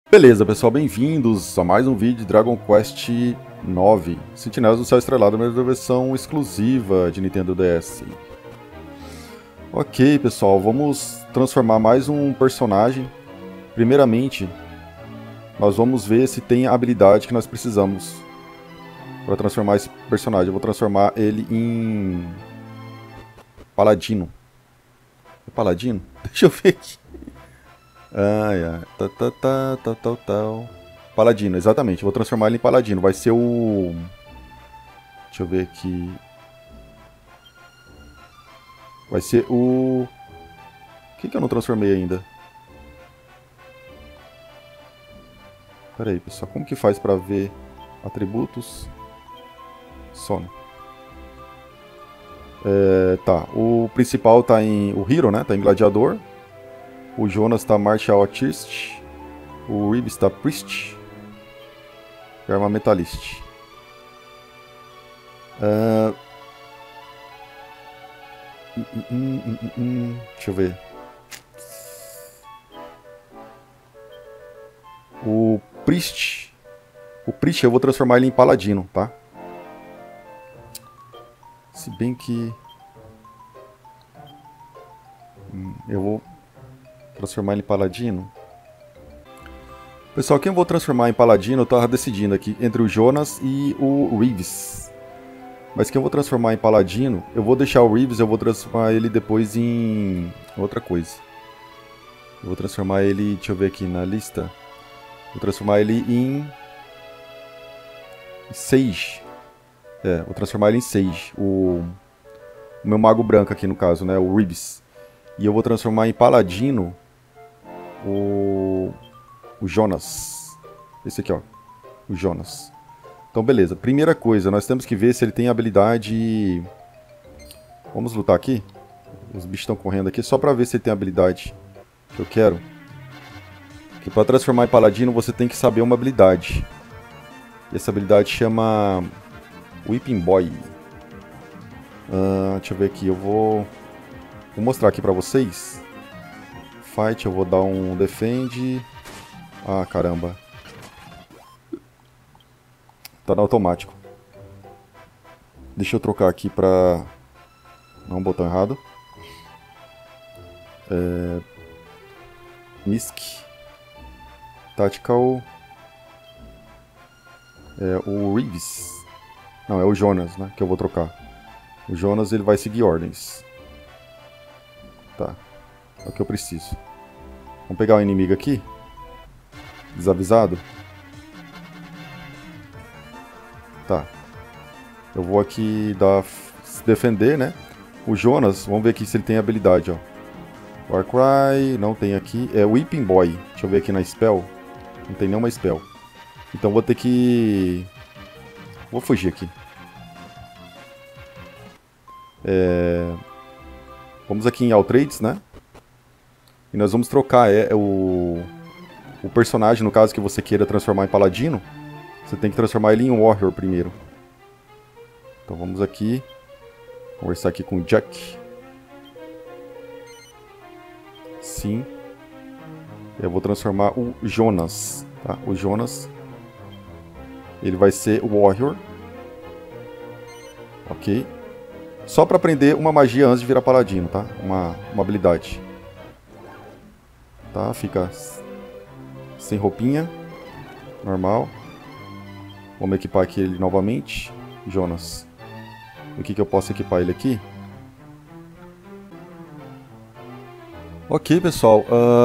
Beleza, pessoal, bem-vindos a mais um vídeo de Dragon Quest IX, Sentinelas do Céu Estrelado, mas da versão exclusiva de Nintendo DS. Ok, pessoal, vamos transformar mais um personagem. Primeiramente, nós vamos ver se tem a habilidade que nós precisamos para transformar esse personagem. Eu vou transformar ele em Paladino. É Paladino? Deixa eu ver aqui. Ai, ai. Paladino, exatamente. Vou transformar ele em Paladino. Vai ser o... Deixa eu ver aqui. Vai ser o... O que eu não transformei ainda? Pera aí, pessoal. Como que faz pra ver atributos? Sono. Tá. O principal tá em... O Hero, né? Tá em Gladiador. O Jonas tá Martial Artist. O Reeves tá Priest. E Armamentalist. Deixa eu ver. O Priest. O Priest eu vou transformar ele em Paladino, tá? Se bem que... eu vou transformar ele em Paladino. Pessoal, quem eu vou transformar em Paladino, eu tava decidindo aqui entre o Jonas e o Reeves. Mas quem eu vou transformar em Paladino, eu vou deixar o Reeves, eu vou transformar ele depois em outra coisa. Eu vou transformar ele, deixa eu ver aqui na lista. Vou transformar ele em Sage. Vou transformar ele em Sage. O meu mago branco aqui no caso, né? O Reeves. E eu vou transformar em Paladino o Jonas. Esse aqui, ó. O Jonas. Então, beleza. Primeira coisa, nós temos que ver se ele tem habilidade... Vamos lutar aqui. Os bichos estão correndo aqui só pra ver se ele tem habilidade que eu quero. Porque pra transformar em Paladino você tem que saber uma habilidade. E essa habilidade chama... Whipping Boy. Deixa eu ver aqui. Eu vou mostrar aqui pra vocês. Fight, eu vou dar um Defend. Ah, caramba. Tá no automático. Deixa eu trocar aqui pra... Não, um botão errado. Misk. Tactical. O Reeves. Não, é o Jonas, né? Que eu vou trocar. O Jonas, ele vai seguir ordens. Tá. É o que eu preciso. Vamos pegar o inimigo aqui. Desavisado. Tá. Eu vou aqui se defender, né? O Jonas, vamos ver aqui se ele tem habilidade, ó. Warcry, não tem aqui. É Whipping Boy. Deixa eu ver aqui na spell. Não tem nenhuma spell. Então vou ter que... Vou fugir aqui. Vamos aqui em All Trades, né? E nós vamos trocar o personagem, no caso que você queira transformar em Paladino. Você tem que transformar ele em Warrior primeiro. Então vamos aqui. Conversar aqui com o Jack. Sim. Eu vou transformar o Jonas. Tá? O Jonas. Ele vai ser o Warrior. Ok. Só para aprender uma magia antes de virar Paladino, tá? Uma habilidade. Tá? Fica sem roupinha. Normal. Vamos equipar aqui ele novamente. Jonas. O que eu posso equipar ele aqui? Ok, pessoal.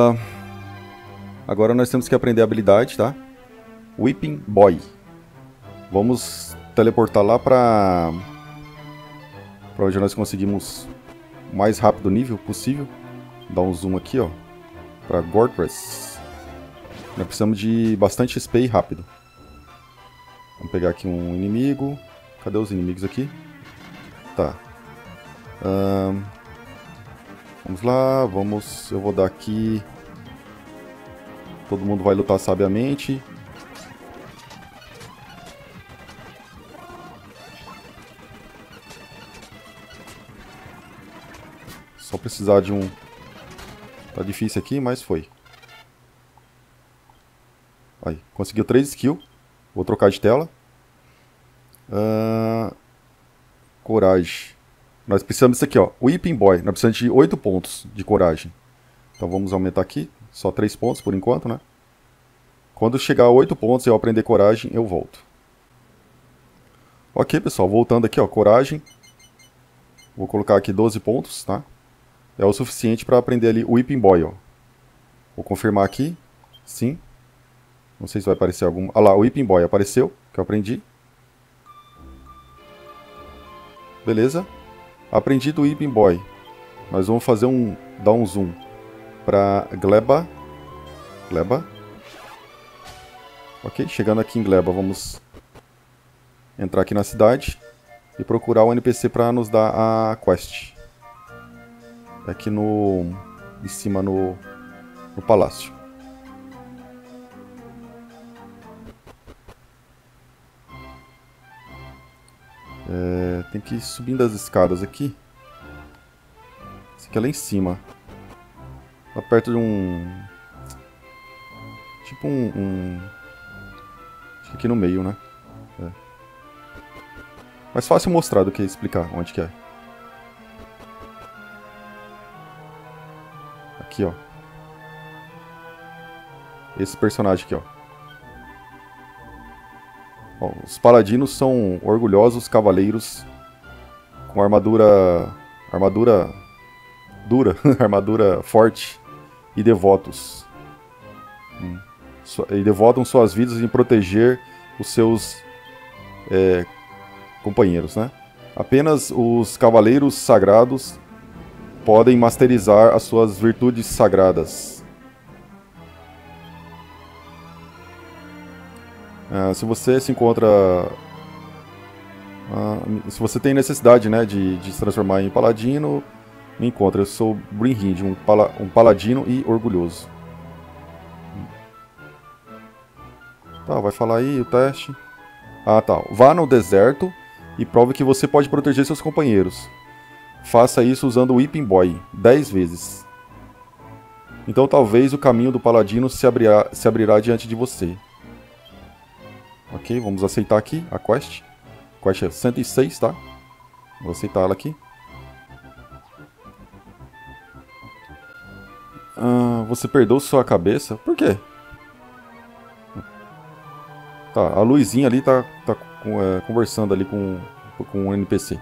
Agora nós temos que aprender a habilidade, tá? Whipping Boy. Vamos teleportar lá para onde nós conseguimos o mais rápido nível possível. Dar um zoom aqui, ó. Para Gortress. Nós precisamos de bastante XP e rápido. Vamos pegar aqui um inimigo. Cadê os inimigos aqui? Tá. Vamos lá, vamos... Eu vou dar aqui... Todo mundo vai lutar sabiamente. Só precisar de um... Tá difícil aqui, mas foi. Aí, conseguiu 3 skills. Vou trocar de tela. Coragem. Nós precisamos disso aqui, ó. Whipping Boy. Nós precisamos de 8 pontos de coragem. Então vamos aumentar aqui. Só 3 pontos por enquanto, né? Quando chegar a 8 pontos e eu aprender coragem, eu volto. Ok, pessoal. Voltando aqui, ó. Coragem. Vou colocar aqui 12 pontos, tá? É o suficiente para aprender ali o Whipping Boy, ó. Vou confirmar aqui. Sim. Não sei se vai aparecer algum... Ah lá, o Whipping Boy apareceu, que eu aprendi. Beleza. Aprendi do Whipping Boy. Nós vamos fazer dar um zoom para Gleba. Gleba. Ok, chegando aqui em Gleba, vamos entrar aqui na cidade e procurar o NPC para nos dar a quest. Aqui em cima no palácio. Tem que ir subindo as escadas aqui. Esse aqui é lá em cima. Lá perto de tipo acho que aqui no meio, né? Mais fácil mostrar do que explicar onde que é. Aqui, ó. Esse personagem aqui, ó. Os paladinos são orgulhosos cavaleiros com armadura dura, armadura forte e devotos. E devotam suas vidas em proteger os seus companheiros, né? Apenas os cavaleiros sagrados podem masterizar as suas virtudes sagradas. Se você se encontra... se você tem necessidade, né, de se transformar em paladino, me encontra. Eu sou Brynhild, um paladino e orgulhoso. Tá, vai falar aí o teste. Ah, tá. Vá no deserto e prove que você pode proteger seus companheiros. Faça isso usando o Whipping Boy 10 vezes. Então talvez o caminho do paladino se abrirá diante de você. Ok, vamos aceitar aqui a quest. A quest é 106, tá? Vou aceitar ela aqui. Você perdeu sua cabeça? Por quê? Tá, a luzinha ali tá conversando ali com um NPC.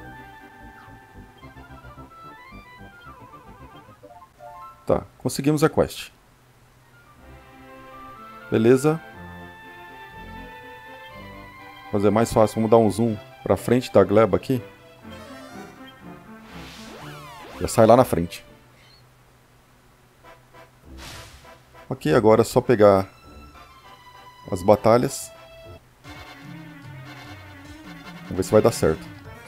Tá, conseguimos a quest. Beleza. Fazer mais fácil, vamos dar um zoom pra frente da gleba aqui. Já sai lá na frente. Ok, agora é só pegar as batalhas. Vamos ver se vai dar certo.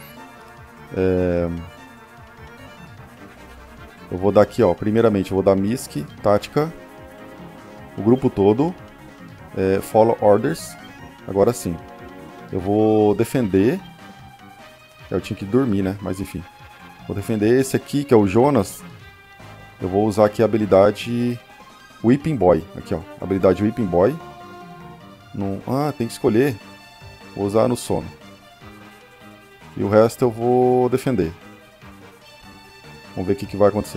Eu vou dar aqui, ó. Primeiramente, eu vou dar Misk, Tática. O grupo todo. Follow Orders. Agora sim. Eu vou defender. Eu tinha que dormir, né? Mas enfim. Vou defender esse aqui, que é o Jonas. Eu vou usar aqui a habilidade Whipping Boy. Aqui, ó. Habilidade Whipping Boy. Tem que escolher. Vou usar no sono. E o resto eu vou defender. Vamos ver o que vai acontecer.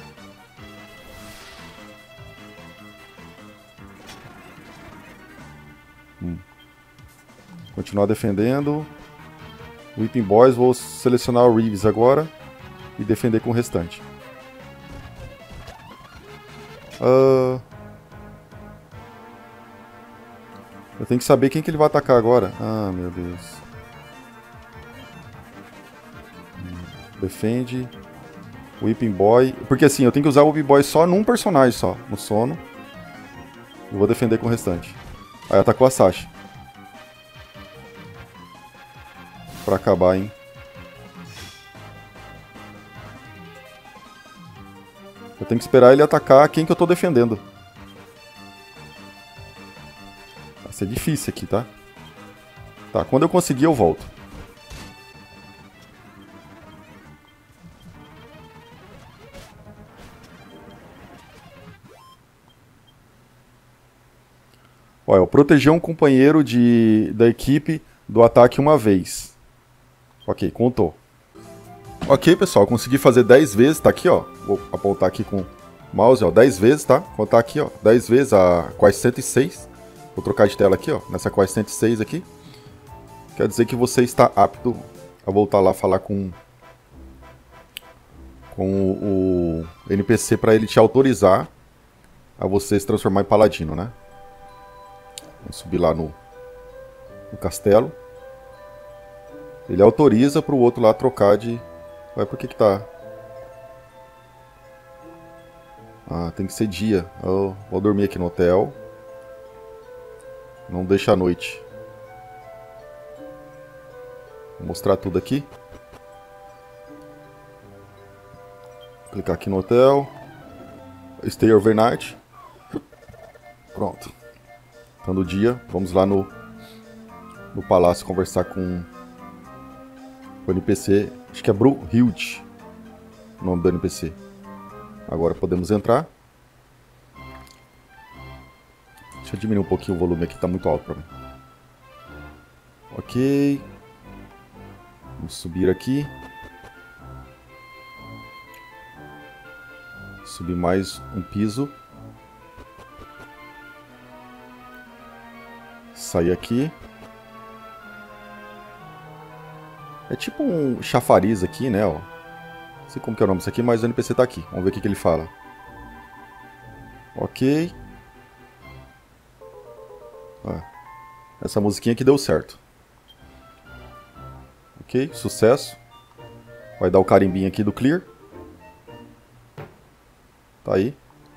Continuar defendendo. Whipping Boys, vou selecionar o Reeves agora. E defender com o restante. Eu tenho que saber quem que ele vai atacar agora. Ah, meu Deus. Defende. Whipping Boy. Porque assim, eu tenho que usar o Whipping Boy só num personagem só. No sono. E vou defender com o restante. Aí atacou a Sasha. Pra acabar, hein. Eu tenho que esperar ele atacar quem que eu tô defendendo. Vai ser difícil aqui, tá? Tá, quando eu conseguir eu volto. Ó, Olha, proteger um companheiro da equipe do ataque uma vez. Ok, contou. Ok, pessoal, consegui fazer 10 vezes, tá aqui, ó. Vou apontar aqui com o mouse, ó, 10 vezes, tá? Contar aqui, ó, 10 vezes a quest 106. Vou trocar de tela aqui, ó, nessa quest 106 aqui. Quer dizer que você está apto a voltar lá falar com o NPC para ele te autorizar a você se transformar em paladino, né? Vamos subir lá no castelo. Ele autoriza para o outro lá trocar de... Ué, por que tá... Ah, tem que ser dia. Eu vou dormir aqui no hotel. Não deixa a noite. Vou mostrar tudo aqui. Clicar aqui no hotel. Stay overnight. Pronto. Então, dia, vamos lá no palácio conversar com o NPC. Acho que é Brunhild, o nome do NPC. Agora podemos entrar. Deixa eu diminuir um pouquinho o volume aqui, tá muito alto para mim. Ok. Vamos subir aqui. Subir mais um piso. Sair aqui. É tipo um chafariz aqui, né? Ó. Não sei como que é o nome disso aqui, mas o NPC tá aqui. Vamos ver o que ele fala. Ok. Essa musiquinha aqui deu certo. Ok, sucesso. Vai dar o carimbinho aqui do clear. Tá aí.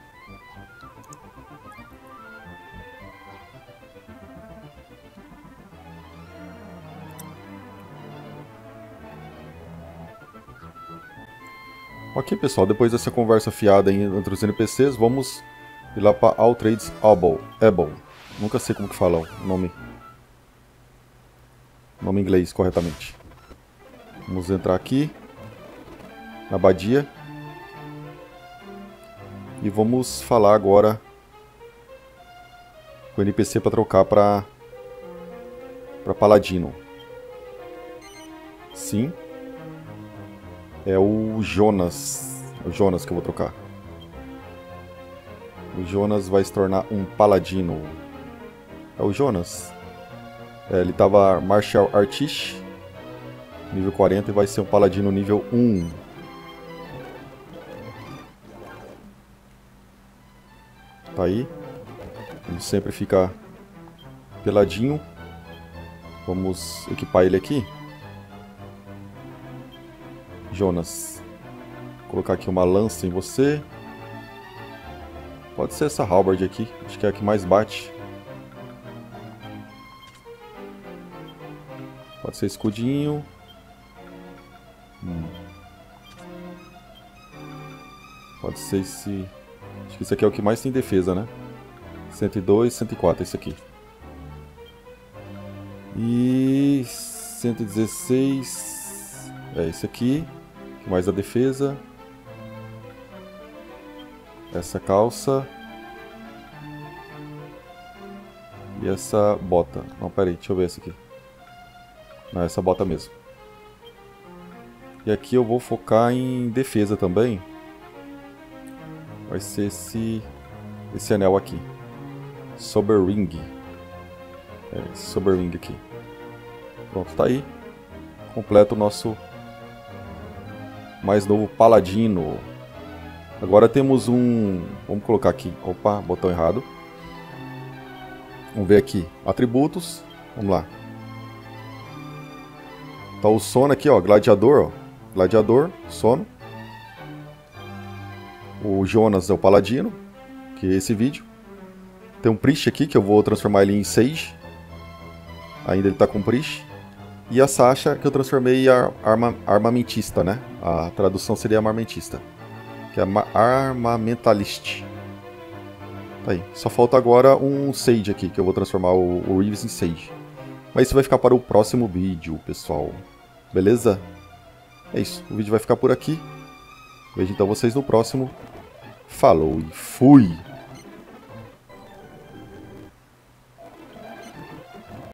Ok, pessoal, depois dessa conversa fiada entre os NPCs, vamos ir lá para Altrades Able. Nunca sei como que fala o nome em inglês corretamente. Vamos entrar aqui na abadia e vamos falar agora com o NPC para trocar para paladino. Sim. É o Jonas. O Jonas que eu vou trocar. O Jonas vai se tornar um paladino. É o Jonas. Ele tava Martial Artist, nível 40, e vai ser um paladino nível 1. Tá aí. Ele sempre fica peladinho. Vamos equipar ele aqui. Jonas, vou colocar aqui uma lança em você. Pode ser essa halberd aqui, acho que é a que mais bate. Pode ser escudinho. Pode ser esse... Acho que esse aqui é o que mais tem defesa, né? 102, 104, esse aqui. E... 116... É esse aqui. Que mais a defesa. Essa calça. E essa bota. Não, peraí, deixa eu ver essa aqui. Não, essa bota mesmo. E aqui eu vou focar em defesa também. Vai ser esse anel aqui. Sober Ring. Esse Sober Ring aqui. Pronto, tá aí. Completa o nosso mais novo paladino. Agora temos um... Vamos colocar aqui. Opa, botão errado. Vamos ver aqui. Atributos. Vamos lá. Tá o sono aqui, ó. Gladiador, ó. Gladiador, sono. O Jonas é o paladino, que é esse vídeo. Tem um Priest aqui, que eu vou transformar ele em Sage. Ainda ele tá com Priest. E a Sasha, que eu transformei em armamentista, né? A tradução seria armamentista. Que é armamentalist. Tá aí. Só falta agora um Sage aqui, que eu vou transformar o Reeves em Sage. Mas isso vai ficar para o próximo vídeo, pessoal. Beleza? É isso. O vídeo vai ficar por aqui. Vejo então vocês no próximo. Falou e fui!